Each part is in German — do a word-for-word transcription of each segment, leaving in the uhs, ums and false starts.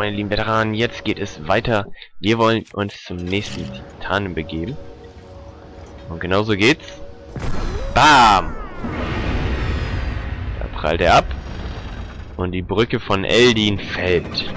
meine lieben Veteranen, jetzt geht es weiter. Wir wollen uns zum nächsten Titanen begeben. Und genauso geht's. Bam! Da prallt er ab. Und die Brücke von Eldin fällt.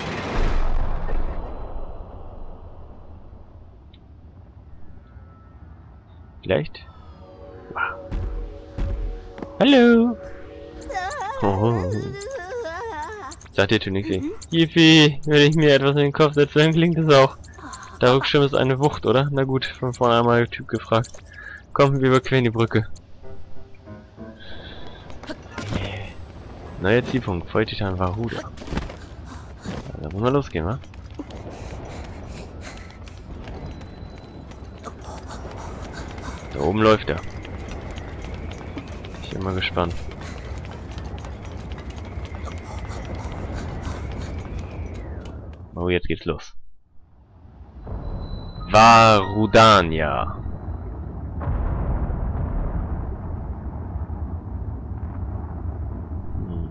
Vielleicht? Wow. Hallo! Oh. Sagt ihr Tunixi? Yippie, wenn ich mir etwas in den Kopf setze, dann klingt es auch. Der Rückschirm ist eine Wucht, oder? Na gut, von vorne einmal der Typ gefragt. Komm, wir überqueren die Brücke. Neuer Zielpunkt, Volltitan Varuda. Da wollen wir losgehen, wa? Da oben läuft er. Ich bin mal gespannt. Oh, jetzt geht's los. Varudania. Hm.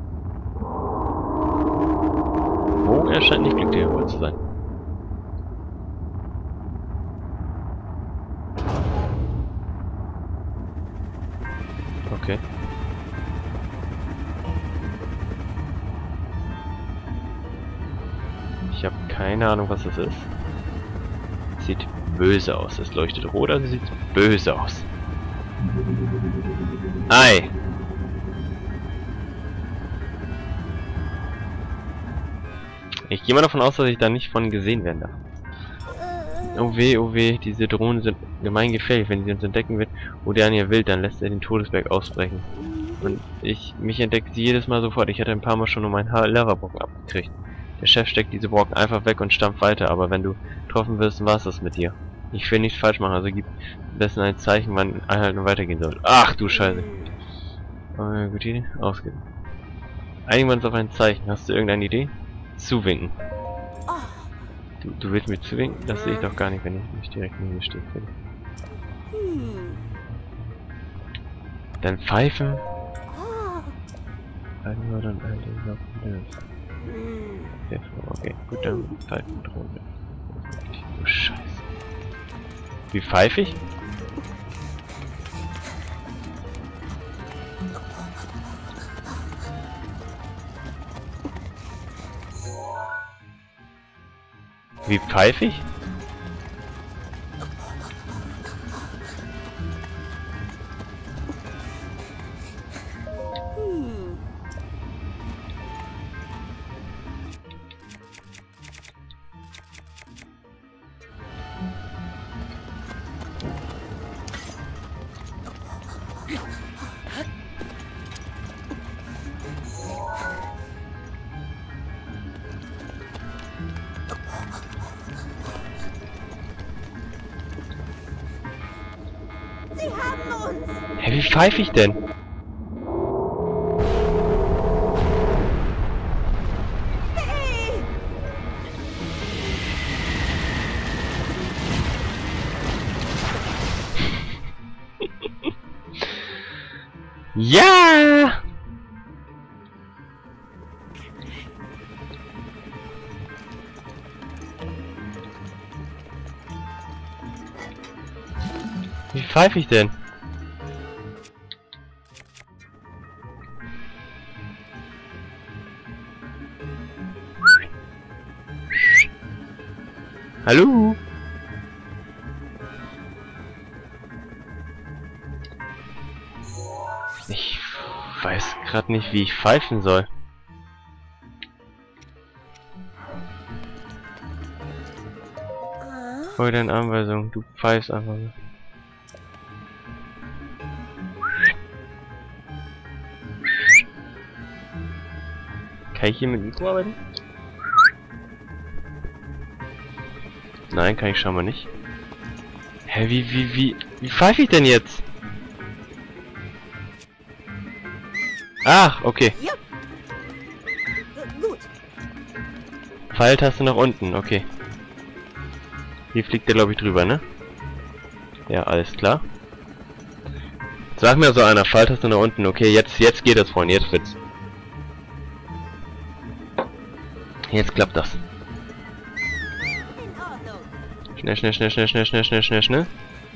Oh, er scheint nicht glücklich darüber zu sein. Okay. Ich habe keine Ahnung, was das ist. Sieht böse aus. Es leuchtet rot, also sieht böse aus. Ei! Ich gehe mal davon aus, dass ich da nicht von gesehen werde. Oh weh, oh weh, diese Drohnen sind gemein gefährlich. Wenn sie uns entdecken wird, Udania will, dann lässt er den Todesberg ausbrechen. Und ich, mich entdeckt sie jedes Mal sofort. Ich hatte ein paar Mal schon um einen Lava-Brocken abgekriegt. Der Chef steckt diese Brocken einfach weg und stampft weiter, aber wenn du getroffen wirst, war's das mit dir. Ich will nichts falsch machen, also gib am besten ein Zeichen, wann Einheiten weitergehen soll. Ach du Scheiße. Oh, gute Idee. Ausgehen. Einigen wir uns auf ein Zeichen. Hast du irgendeine Idee? Zuwinken. Du, du willst mir zuwinken? Das sehe ich doch gar nicht, wenn ich mich direkt neben mir stehe. Dann pfeifen. Halten wir dann ein Okay, gut, dann pfeifen Drohne. Oh Scheiße. Wie pfeife ich? Wie pfeife ich? Sie haben uns! Hä, wie pfeife ich denn? Hey! Ja! Wie pfeife ich denn? Hallo? Ich weiß gerade nicht, wie ich pfeifen soll. Folge deine Anweisung, du pfeifst einfach so. Kann ich hier mit Mikro arbeiten? Nein, kann ich schon mal nicht. Hä, wie, wie, wie, wie pfeife ich denn jetzt? Ach, okay. Ja. Gut. Pfeiltaste nach unten, okay. Hier fliegt der, glaube ich, drüber, ne? Ja, alles klar. Sag mir so einer, Pfeiltaste nach unten, okay, jetzt, jetzt geht das, Freund, jetzt wird's. Jetzt klappt das. In Ordnung. Schnell, schnell, schnell, schnell, schnell, schnell, schnell, schnell, schnell.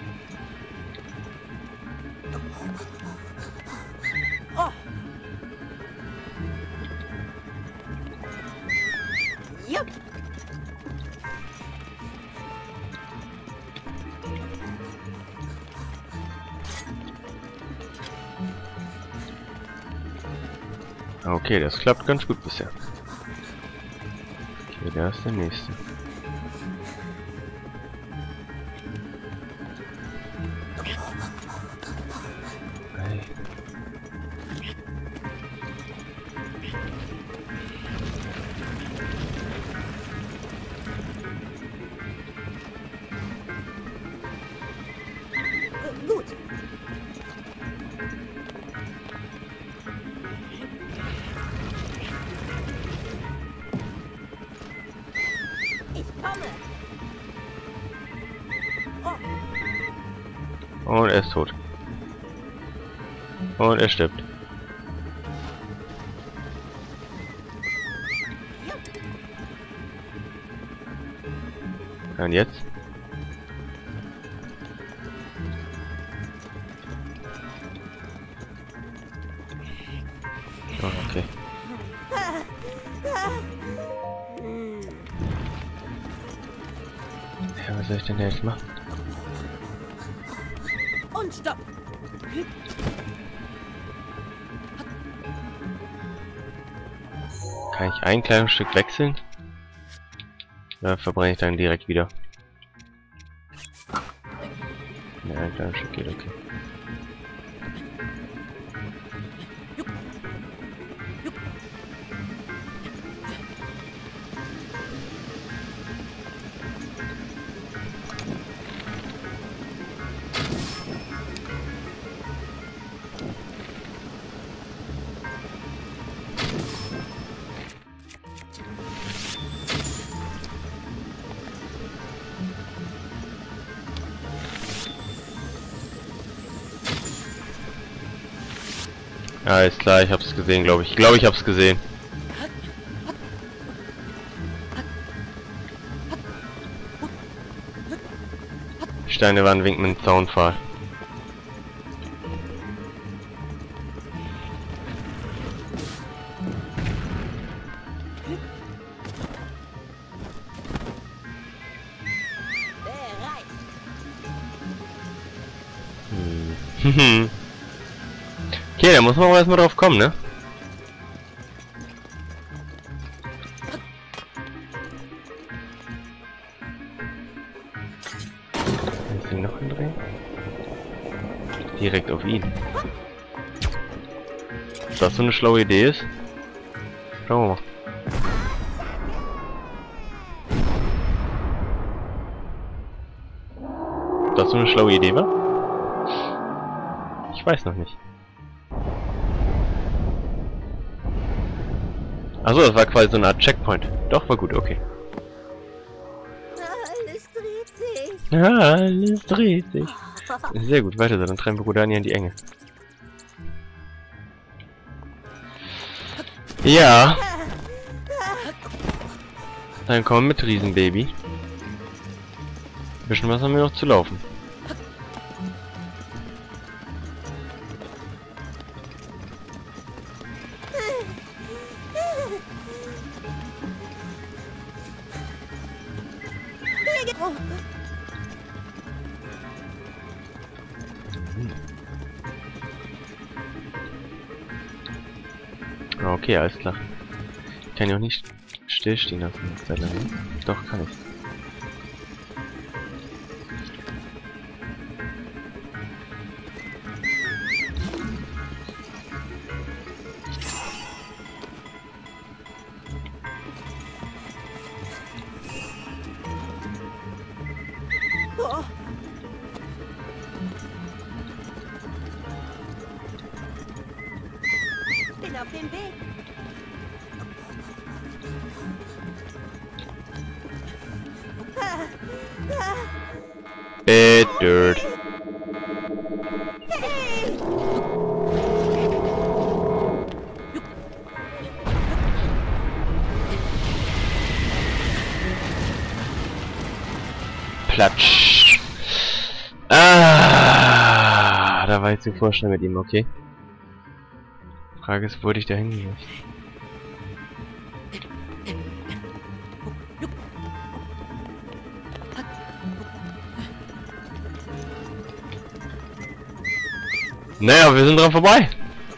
Oh. Jupp. Okay, das klappt ganz gut bisher. Okay, da ist der nächste. Hey. Äh, Gut. Ich komme. Oh. Und er ist tot. Und er stirbt. Und jetzt? Oh, okay. Hm. Ja, was soll ich denn jetzt machen? Und stopp. Kann ich ein kleines Stück wechseln? Oder verbrenne ich dann direkt wieder? Ne, ein kleines Stück geht, okay. Ja, ist klar, ich hab's gesehen, glaube ich. Ich glaube, ich hab's gesehen. Die Steine waren winken mit dem Zaunpfahl. Bereit. Hm. Okay, da muss man auch erstmal drauf kommen, ne? Kann ich den noch hindrehen? Direkt auf ihn. Ob das so eine schlaue Idee ist? Schauen wir mal. Ob das so eine schlaue Idee war? Ich weiß noch nicht. Achso, das war quasi so eine Art Checkpoint. Doch, war gut, okay. Alles dreht sich. Ja, alles dreht sich. Sehr gut, weiter so, dann treiben wir Rodania in die Enge. Ja. Dann komm mit Riesenbaby. Ein bisschen was haben wir noch zu laufen. Okay, alles klar. Ich kann ja auch nicht stillstehen lassen. Ne? Doch, kann ich. Oh. Bin auf dem Weg. Bad Dirt. Hey! Platsch. Ah, da war ich zuvor schnell mit ihm, okay. Frage ist, wurde ich da hingelegt? Naja, wir sind dran vorbei.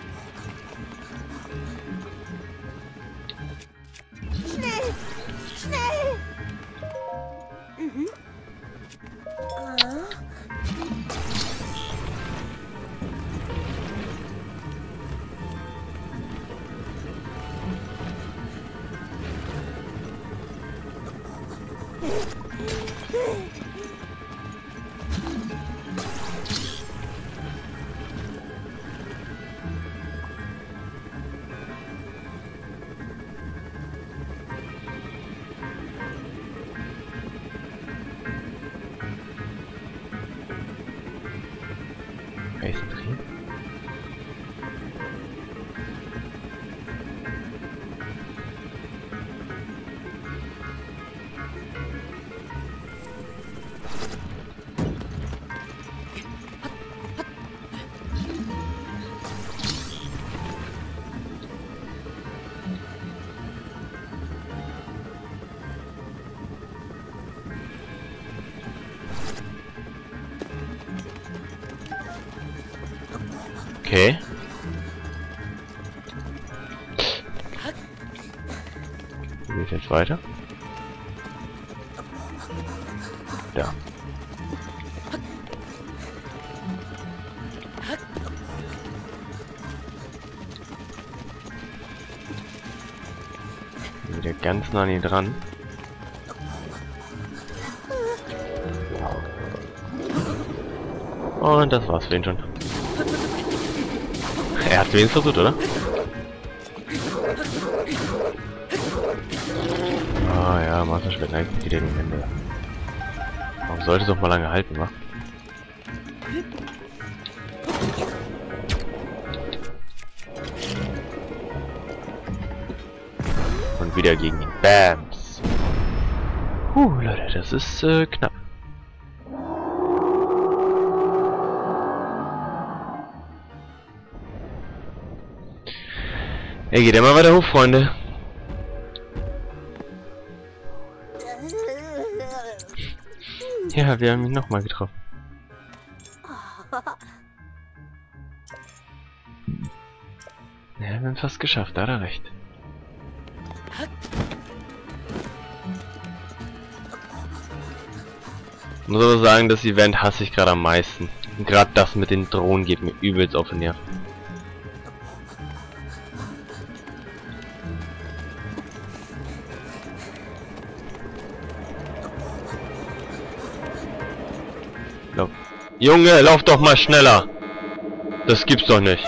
Schnell! Schnell! Mhm. Ah. Eisdrehen. Okay. Wie geht's jetzt weiter? Da. Wieder ganz nah an ihn dran. Und das war's für ihn schon. Er hat wenigstens versucht, oder? Ah ja, Masterschwert neigt wieder in die Hände. Warum sollte es auch mal lange halten, wa? Und wieder gegen ihn. Bams! Puh, Leute, das ist äh, knapp. Er geht immer weiter hoch, Freunde. Ja, wir haben ihn nochmal getroffen. Ja, wir haben fast geschafft, da hat er recht. Ich muss aber sagen, das Event hasse ich gerade am meisten. Gerade das mit den Drohnen geht mir übelst auf den Nerv. Lauf. Junge, lauf doch mal schneller! Das gibt's doch nicht.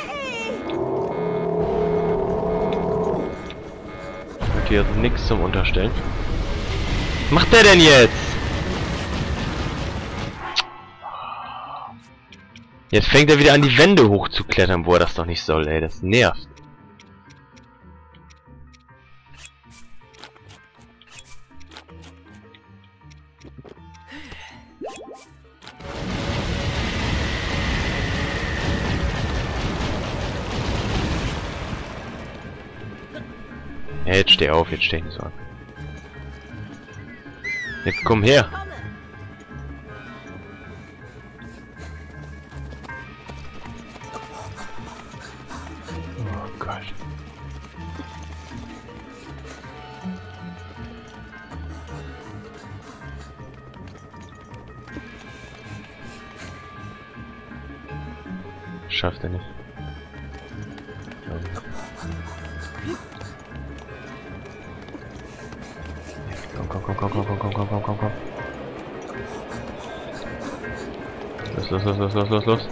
Hat hier also nichts zum Unterstellen. Was macht der denn jetzt? Jetzt fängt er wieder an, die Wände hochzuklettern, wo er das doch nicht soll, ey. Das nervt. Ja, jetzt steh auf, jetzt steh ich nicht so an. Jetzt komm her. Oh Gott. Schafft er nicht. Komm, komm, komm, komm, komm, komm, komm, komm, komm, komm. Los, los, los, los, los, los, los.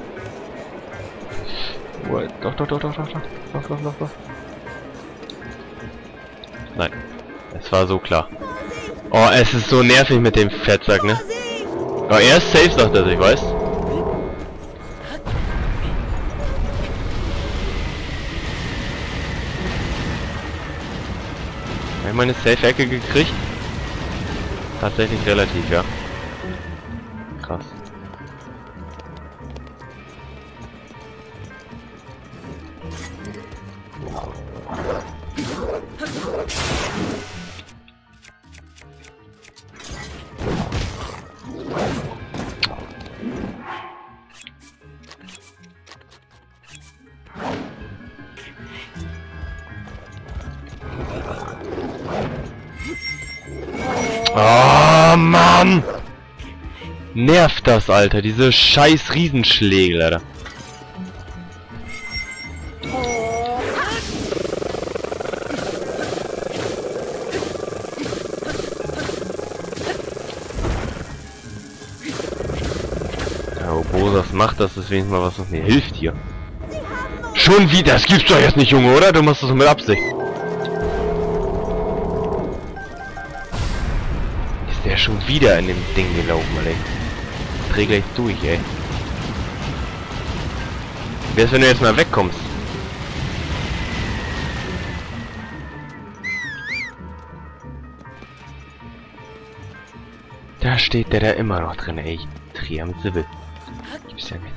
What? Doch, doch, doch, doch, doch, doch. Los, los, los, los. Nein. Es war so klar. Oh, es ist so nervig mit dem Fettsack, ne? Oh, er ist safe, sagt er sich, weißt? Habe ich meine Safe-Ecke gekriegt? Tatsächlich relativ, ja. krass. Oh Mann! Nervt das, Alter, diese scheiß Riesenschläge, Alter. Ja, wo Bosas macht, das ist wenigstens mal was, was mir hilft hier. Schon wieder, das gibt's doch jetzt nicht, Junge, oder? Du machst das mit Absicht. Ist der schon wieder in dem Ding gelaufen, Alter? Dreh gleich durch, ey. Wie wär's, wenn du jetzt mal wegkommst? Da steht der da immer noch drin, ey. Dreh am Zibbel. Gibt's ja nicht.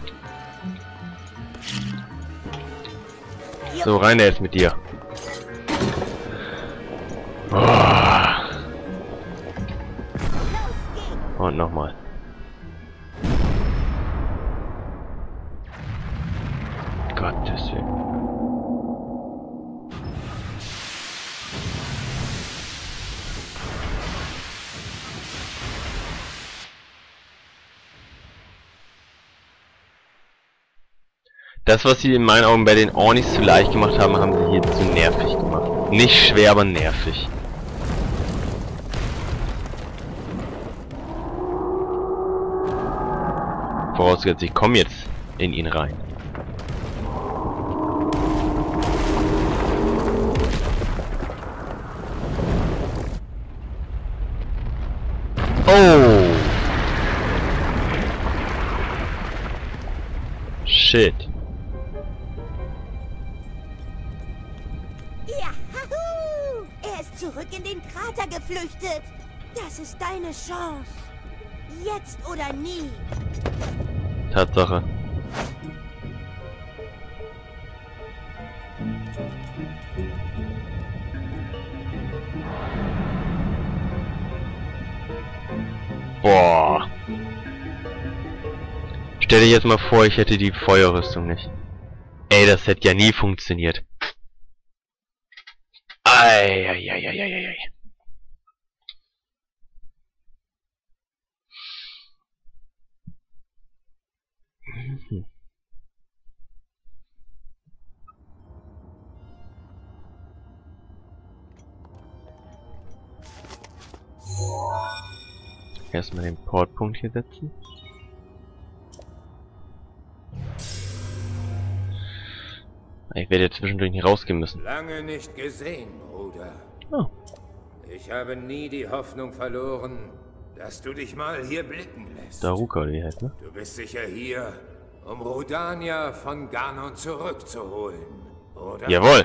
So, rein da jetzt mit dir. Oh. Und nochmal. Gottes Willen. Das, was sie in meinen Augen bei den Ornis zu leicht gemacht haben, haben sie hier zu nervig gemacht. Nicht schwer, aber nervig. Vorausgesetzt, ich komme jetzt in ihn rein. Oh! Shit. Juhu! Er ist zurück in den Krater geflüchtet. Das ist deine Chance. Jetzt oder nie. Tatsache. Boah. Stell dir jetzt mal vor, ich hätte die Feuerrüstung nicht. Ey, das hätte ja nie funktioniert. Eieieiei. Mhm. Erstmal den Portpunkt hier setzen. Ich werde jetzt zwischendurch nicht rausgehen müssen. Lange nicht gesehen, Bruder. Oh. Ich habe nie die Hoffnung verloren, dass du dich mal hier blicken lässt. Daruka, die heißt, ne? Du bist sicher hier, um Rodania von Ganon zurückzuholen, oder? Jawohl!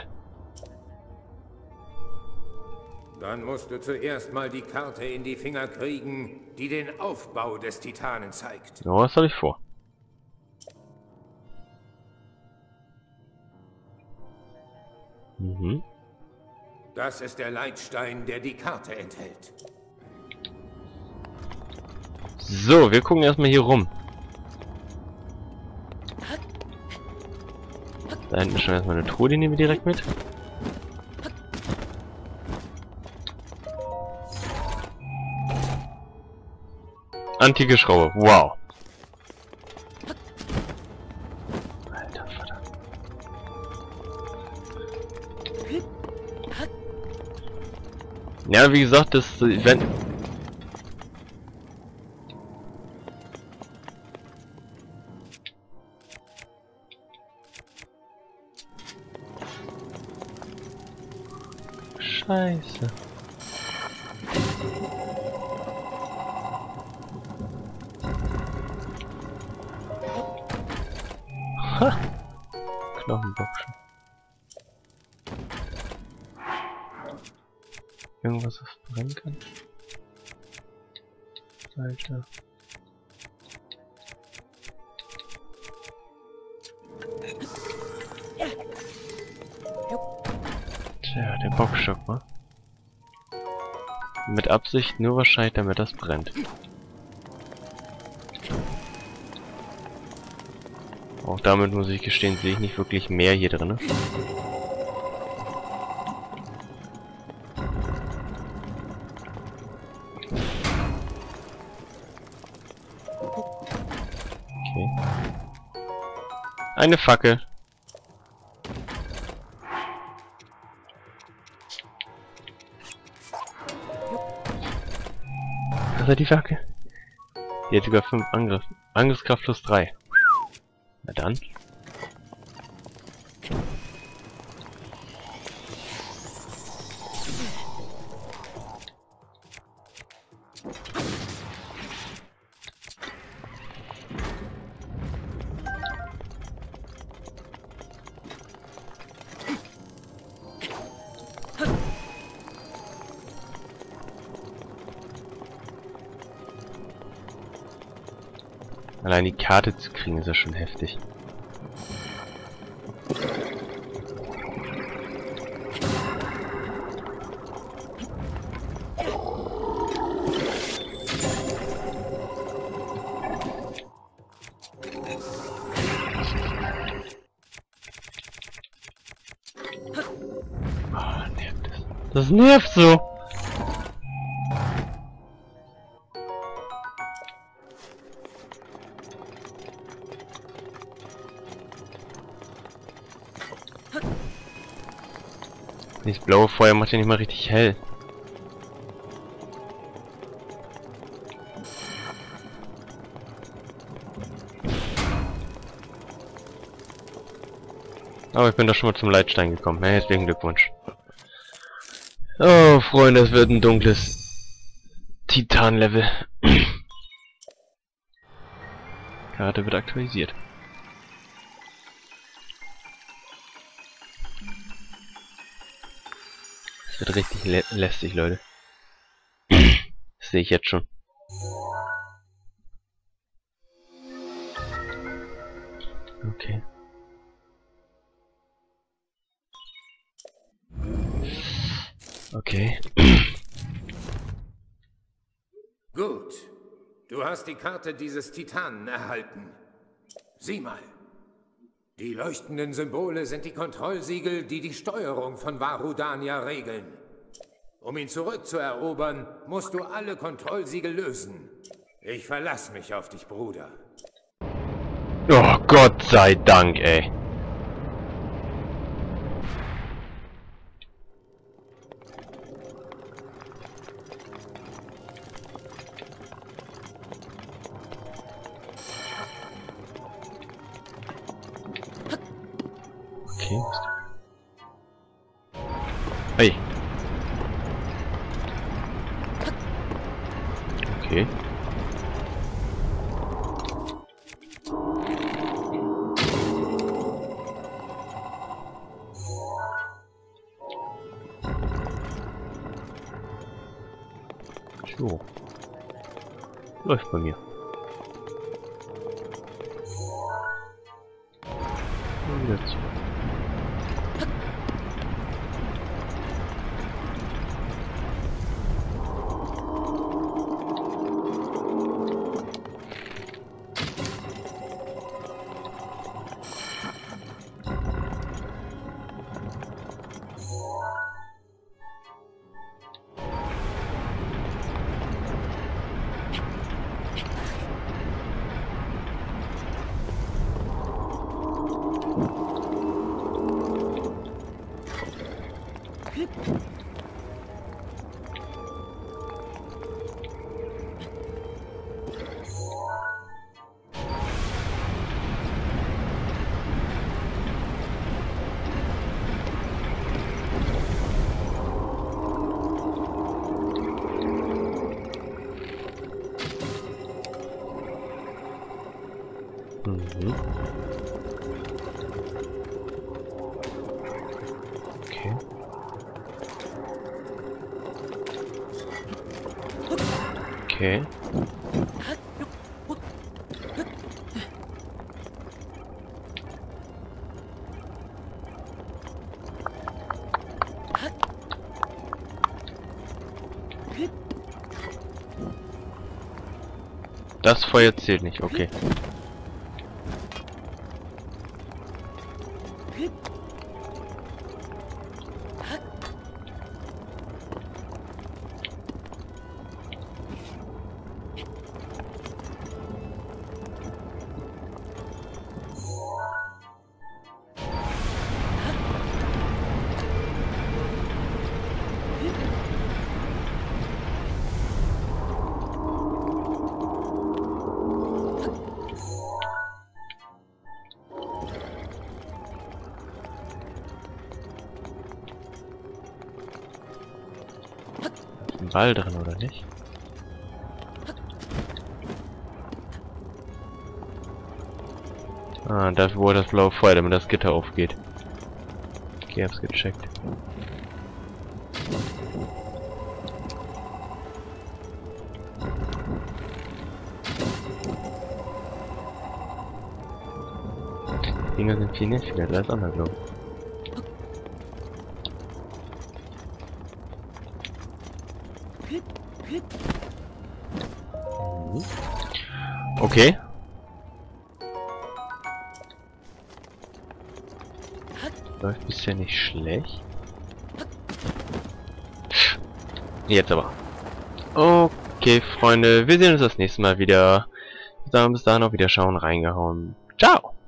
Dann musst du zuerst mal die Karte in die Finger kriegen, die den Aufbau des Titanen zeigt. Ja, was habe ich vor? Mhm. Das ist der Leitstein, der die Karte enthält. So, wir gucken erstmal hier rum. Da hinten ist schon erstmal eine Truhe, die nehmen wir direkt mit. Antike Schraube, wow. Alter Vater. Ja, wie gesagt, das wenn Scheiße. Ha! Knochenboxen. Irgendwas, was brennen kann? Alter. Bockstock, wa? Mit Absicht nur wahrscheinlich, damit das brennt. Auch damit muss ich gestehen, sehe ich nicht wirklich mehr hier drin. Okay. Eine Fackel. Was hat die Fackel? Die hat sogar fünf Angriff. Angriffskraft plus drei. Na dann. Allein die Karte zu kriegen ist ja schon heftig. Oh, nervt das. Das nervt so. Das blaue Feuer macht ja nicht mal richtig hell. Aber ich bin doch schon mal zum Leitstein gekommen. Herzlichen Glückwunsch. Oh, Freunde, es wird ein dunkles Titan-Level. Karte wird aktualisiert. Es wird richtig lä lästig, Leute. Das sehe ich jetzt schon. Okay. Okay. Gut. Du hast die Karte dieses Titanen erhalten. Sieh mal. Die leuchtenden Symbole sind die Kontrollsiegel, die die Steuerung von Vah Rudania regeln. Um ihn zurückzuerobern, musst du alle Kontrollsiegel lösen. Ich verlasse mich auf dich, Bruder. Oh, Gott sei Dank, ey. Okay. Hey. Okay. So. Läuft bei mir. Und wieder zurück. Mhm. Okay. Okay. Das Feuer zählt nicht, okay. Ball drin, oder nicht? Ah, das wo das blaue Feuer, damit das Gitter aufgeht. Okay, hab's gecheckt. Die Dinger sind viel nerviger als andere, glaube ich. Okay. Läuft bisher nicht schlecht. Jetzt aber. Okay, Freunde, wir sehen uns das nächste Mal wieder. Bis dahin, bis dahin auf Wiederschauen, reingehauen. Ciao!